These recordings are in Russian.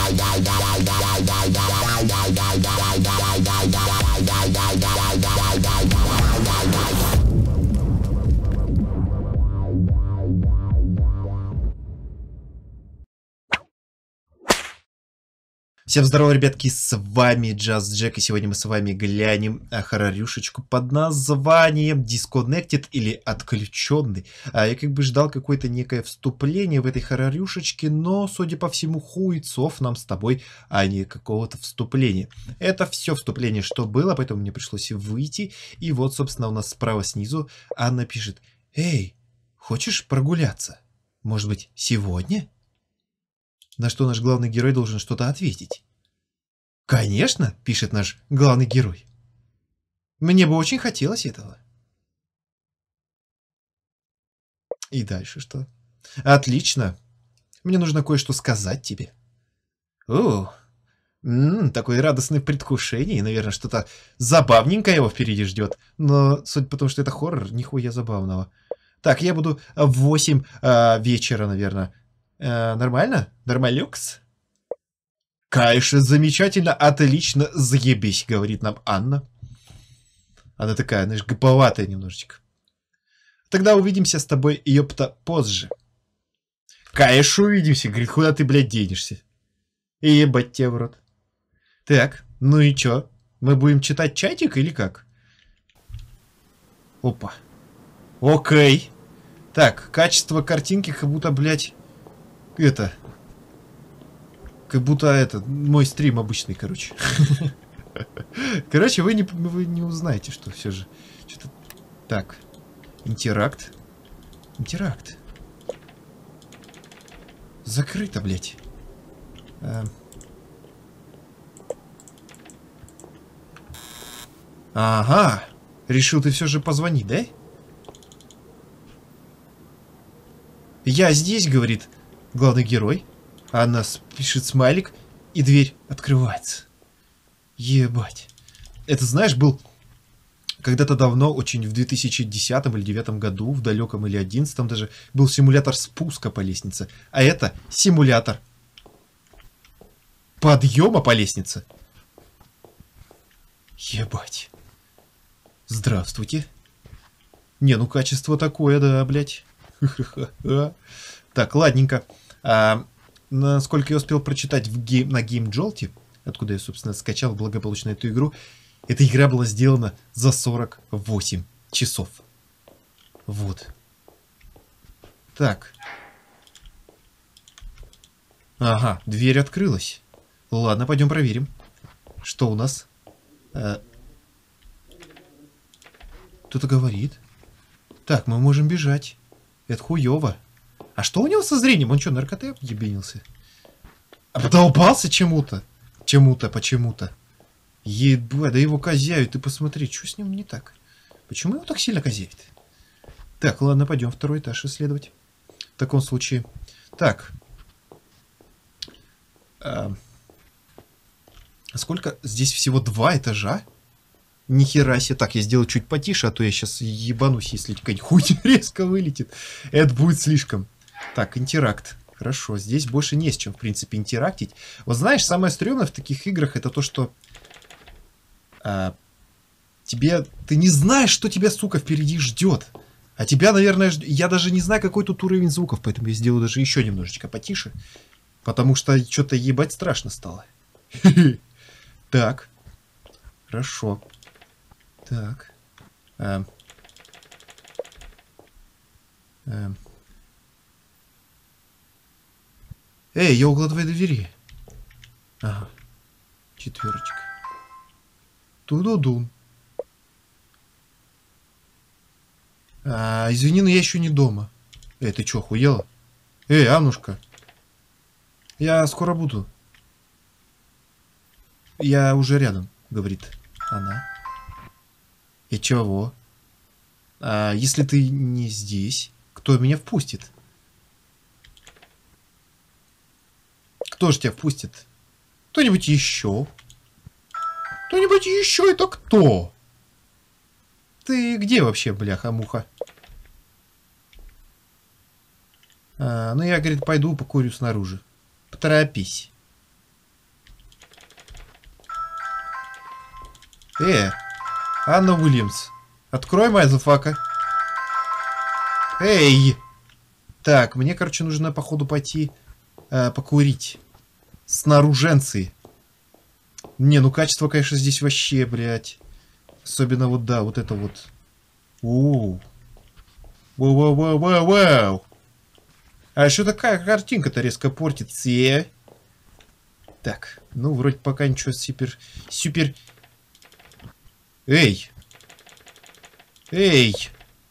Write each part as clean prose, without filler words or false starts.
Всем здорово, ребятки, с вами Just Jack, и сегодня мы с вами глянем хоррорюшечку под названием Disconnected или Отключенный. Я как бы ждал какое-то некое вступление в этой хоррорюшечке, но, судя по всему, хуйцов нам с тобой, а не какого-то вступления. Это все вступление, что было, поэтому мне пришлось выйти. И вот, собственно, у нас справа снизу Анна пишет: «Эй, хочешь прогуляться? Может быть, сегодня?» На что наш главный герой должен что-то ответить. «Конечно», — пишет наш главный герой. «Мне бы очень хотелось этого». И дальше что? «Отлично. Мне нужно кое-что сказать тебе». «О, такое радостное предвкушение, и, наверное, что-то забавненькое его впереди ждет. Но, судя по тому, что это хоррор, нихуя забавного. Так, я буду в 8 вечера, наверное. Нормально? Нормалюкс?» «Конечно, замечательно, отлично, заебись», — говорит нам Анна. Она такая, знаешь, гоповатая немножечко. «Тогда увидимся с тобой, ёпта, позже». «Конечно, увидимся», — говорит, «куда ты, блядь, денешься?» И ебать тебя в рот. Так, ну и чё? Мы будем читать чатик или как? Опа. Окей. Так, качество картинки как будто, блядь, это... Как будто это, мой стрим обычный, короче. Короче, вы не узнаете, что все же. Что-то... Так. Интеракт. Интеракт. Закрыто, блядь. Ага. Решил ты все же позвонить, да? «Я здесь», — говорит главный герой. Она пишет смайлик, и дверь открывается. Ебать. Это, знаешь, был когда-то давно, очень в 2010 или 2009 году, в далеком или 2011 даже, был симулятор спуска по лестнице. А это симулятор подъема по лестнице. Ебать. Здравствуйте. Не, ну качество такое, да, блядь. Так, ладненько. Насколько я успел прочитать на GameJolt, откуда я, собственно, скачал благополучно эту игру, эта игра была сделана за 48 часов. Вот. Так. Ага, дверь открылась. Ладно, пойдем проверим. Что у нас? Кто-то говорит. Так, мы можем бежать. Это хуёво. А что у него со зрением? Он что, наркотой объебенился? Обдолбался чему-то? Чему-то, почему-то. Ебать, да его козяют. Ты посмотри, что с ним не так? Почему его так сильно козяет? Так, ладно, пойдем второй этаж исследовать. В таком случае. Так. Сколько? Здесь всего 2 этажа? Нихера себе. Так, я сделаю чуть потише, а то я сейчас ебанусь, если какая-нибудь хуйня резко вылетит. Это будет слишком. Так, интеракт. Хорошо, здесь больше не с чем, в принципе, интерактить. Вот знаешь, самое стрёмное в таких играх это то, что ты не знаешь, что тебя, сука, впереди ждет. А тебя, наверное, я даже не знаю, какой тут уровень звуков, поэтому я сделаю даже еще немножечко потише. Потому что что-то ебать страшно стало. Так. Хорошо. Так. Эй, я около твоей двери. Ага. 4. Ту-ду-дун. Извини, но я еще не дома. Эй, ты что, охуела? Эй, Аннушка. Я скоро буду. Я уже рядом, говорит она. И чего? Если ты не здесь, кто меня впустит? Кто же тебя впустит? Кто-нибудь еще? Кто-нибудь еще? Это кто? Ты где вообще, бляха-муха? Ну я, говорит, пойду покурю снаружи. Поторопись. Анна Уильямс. Открой, мазафака. Эй! Так, мне, короче, нужно, походу, пойти покурить. Снаруженцы. Не, ну качество, конечно, здесь вообще, блядь. Особенно вот, да, вот это вот. Оу. Вау-вау-вау-вау-вау. А что такая картинка-то резко портится? Так, ну, вроде пока ничего супер... Эй! Эй!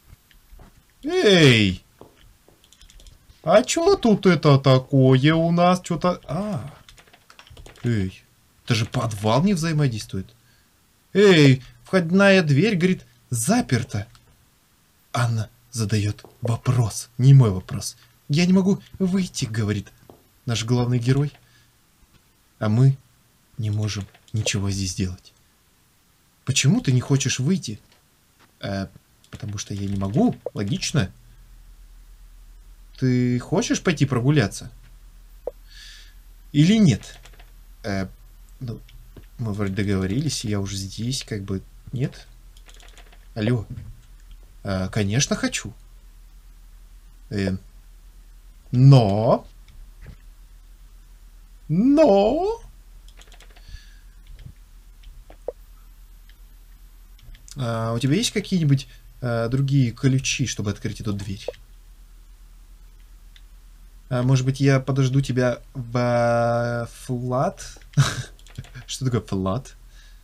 Эй! А чё тут это такое у нас? Что-то... Эй! Это же подвал не взаимодействует. Эй! Входная дверь, говорит, заперта. Анна задает вопрос. Не мой вопрос. Я не могу выйти, говорит наш главный герой. А мы не можем ничего здесь сделать. Почему ты не хочешь выйти? Потому что я не могу. Логично. Ты хочешь пойти прогуляться? Или нет? Ну, мы вроде договорились, я уже здесь, как бы... Нет? Алло. Конечно, хочу. Но... у тебя есть какие-нибудь другие ключи, чтобы открыть эту дверь? Может быть, я подожду тебя в флат? Что такое флат?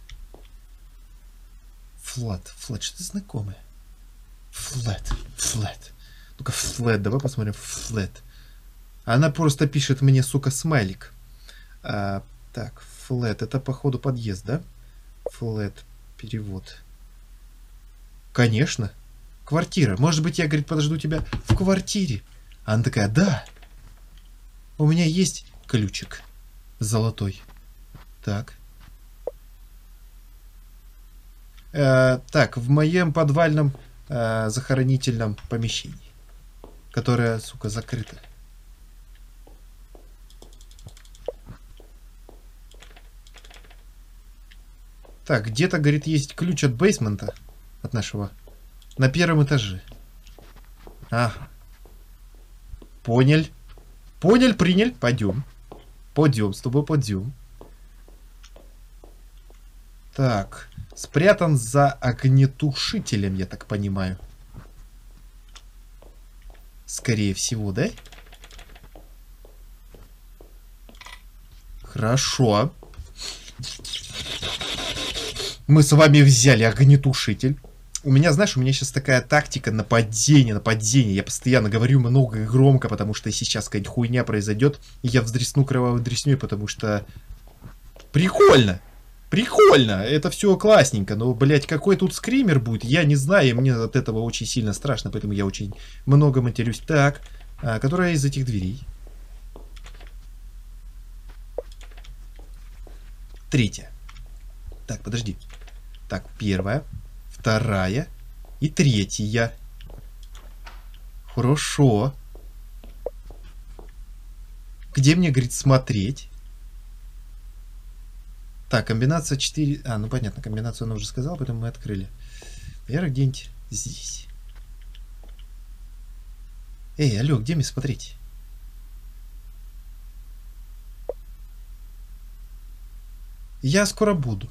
Флат, что-то знакомое. Флэт. Ну-ка, флэт, давай посмотрим. Флэт. Она просто пишет мне, сука, смайлик. Так, флэт, это походу подъезд, да? Флэт, перевод. Конечно. Квартира. Может быть, я, говорит, подожду тебя в квартире. Она такая, да. У меня есть ключик золотой. Так. Так, в моем подвальном захоронительном помещении, которое, сука, закрыто. Так, где-то, говорит, есть ключ от бейсмента, от нашего, на первом этаже. Ага. Понял. Понял, принял. Пойдем. Пойдем, с тобой пойдем. Так. Спрятан за огнетушителем, я так понимаю. Скорее всего, да? Хорошо. Мы с вами взяли огнетушитель. У меня, знаешь, у меня сейчас такая тактика нападения. Я постоянно говорю много и громко, потому что сейчас какая-нибудь хуйня произойдет, и я вздресну кровавой дресней, потому что... Прикольно! Прикольно! Это все классненько, но, блядь, какой тут скример будет, я не знаю, и мне от этого очень сильно страшно, поэтому я очень много матерюсь. Так, которая из этих дверей? Третья. Так, подожди. Так, первая, вторая и третья. Хорошо. Где мне, говорит, смотреть? Так, комбинация 4... ну понятно, комбинацию она уже сказала, поэтому мы открыли. Наверное, где-нибудь здесь. Эй, алло, где мне смотреть? Я скоро буду.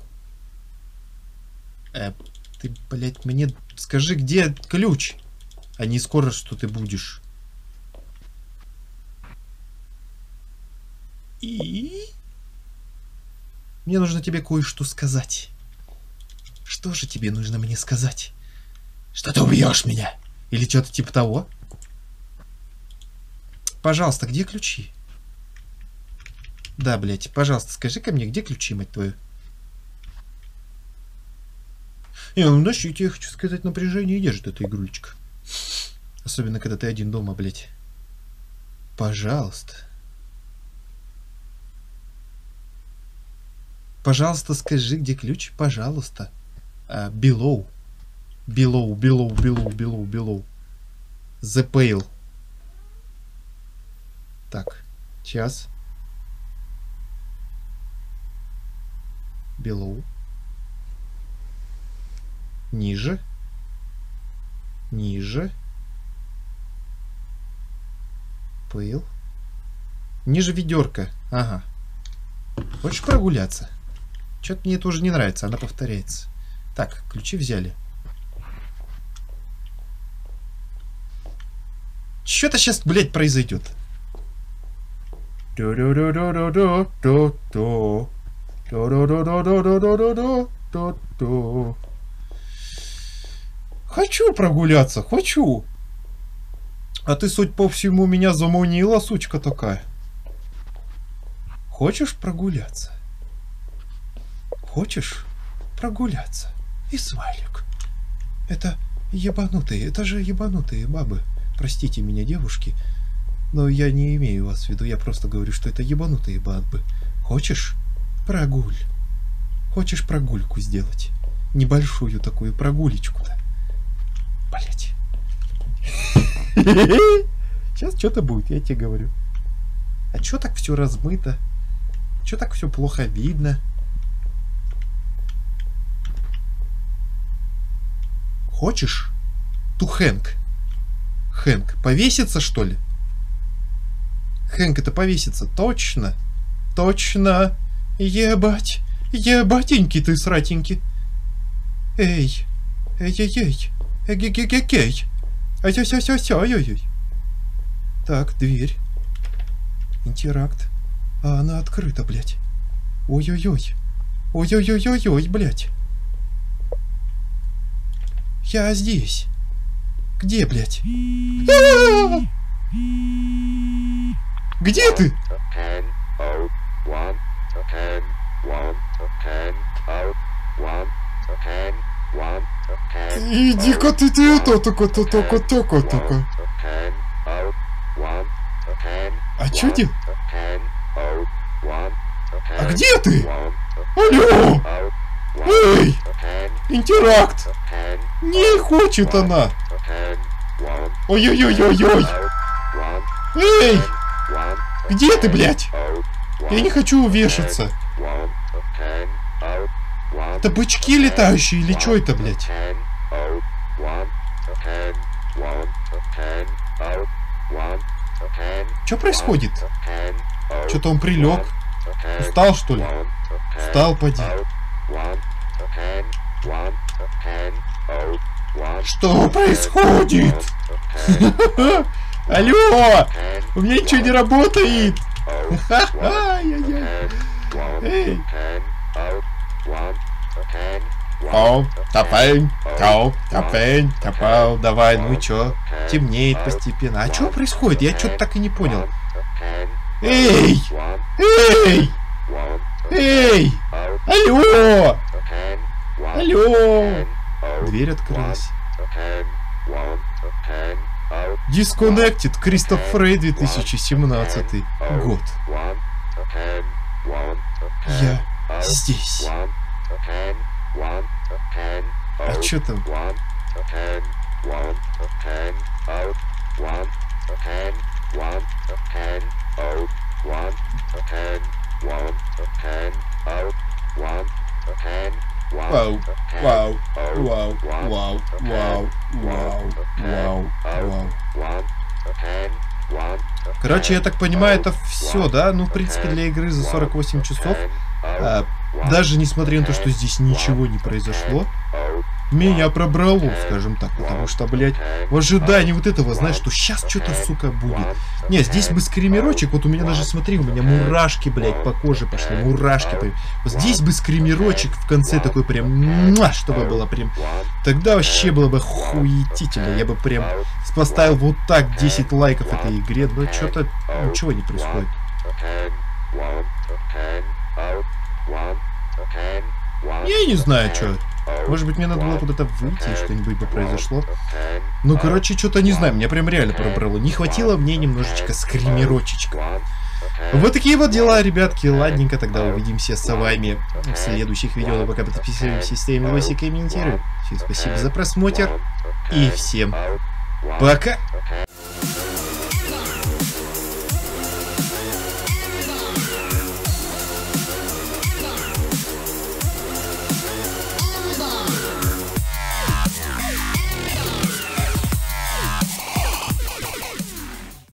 Ты, блядь, мне скажи, где ключ? А не скоро, что ты будешь. И... Мне нужно тебе кое-что сказать. Что же тебе нужно мне сказать? Что ты убьешь меня? Или что-то типа того? Пожалуйста, где ключи? Да, блядь, пожалуйста, скажи-ка мне, где ключи, мать твою? Ну, знаешь, я тебе хочу сказать, напряжение держит эта игрулечка. Особенно, когда ты один дома, блядь. Пожалуйста. Пожалуйста, скажи, где ключ, пожалуйста. Below. Below. The Pale. Так, сейчас. Below. Ниже. Ниже. Пыл. Ниже ведерко. Ага. Хочешь прогуляться? Что-то мне это уже не нравится, она повторяется. Так, ключи взяли. Что-то сейчас, блядь, произойдет. Хочу прогуляться, хочу. А ты, судя по всему, меня заманила, сучка такая. Хочешь прогуляться? Хочешь прогуляться? И свалик. Это ебанутые, это же ебанутые бабы. Простите меня, девушки, но я не имею вас в виду, я просто говорю, что это ебанутые бабы. Хочешь прогуль? Хочешь прогульку сделать? Небольшую такую прогулечку-то. Блять. Сейчас что-то будет, я тебе говорю. А чё так все размыто? Чё так все плохо видно? Хочешь? Ту Хэнк. Хэнк. Повесится, что ли? Хэнк это повесится. Точно. Точно. Ебать. Ебатенький ты сратенький. Эй. Эй-эй-эй. Эй-эй-эй-эй. Ай-ай-ай-ай-ай-ай. Так, дверь. Интеракт. А она открыта, блядь. Ой-ой-ой. Ой-ой-ой-ой-ой, блядь. Я здесь. Где, блядь? Где ты? Иди-ка ты это, только. А чё ты? А где ты? Алло! Эй! Интеракт! Не хочет она! Ой-ой-ой-ой-ой! Эй! Где ты, блядь? Я не хочу вешаться. Это бычки летающие или что это, блядь? Что происходит? Что-то он прилег. Устал, что ли? Устал, поди. Что происходит? Алло! У меня ничего не работает! Эй! Топень, давай, ну и чё? Темнеет постепенно. А чё происходит? Я что-то так и не понял. Эй! Эй! Эй! Алло! Алло! Дверь открылась. Disconnected, Кристоф Фрей, 2017 год. Я здесь. А чё там? Вау, вау, вау, вау, вау, вау, вау, вау. Короче, я так понимаю, это все, да? Ну, в принципе, для игры за 48 часов, даже несмотря на то, что здесь ничего не произошло, меня пробрало, скажем так, потому что, блядь, в ожидании вот этого, знаешь, что сейчас что-то, сука, будет. Не, здесь бы скримерочек, вот у меня даже, смотри, у меня мурашки, блядь, по коже пошли, мурашки. Вот здесь бы скримерочек в конце такой прям, чтобы было прям, тогда вообще было бы хуетительно, я бы прям поставил вот так 10 лайков этой игре, но что-то, ничего не происходит. Я не знаю, что. Может быть, мне надо было куда-то выйти, и что-нибудь бы произошло. Ну, короче, что-то не знаю, меня прям реально пробрало. Не хватило мне немножечко скримерочечка. Вот такие вот дела, ребятки. Ладненько, тогда увидимся с вами в следующих видео. Пока подписываемся, ставим лайки, комментируем. Всем спасибо за просмотр. И всем пока!